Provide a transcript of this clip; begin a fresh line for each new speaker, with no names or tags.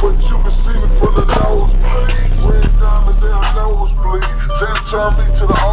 but you can see me from the nosebleed. Red diamonds down nosebleed. Just turn me to the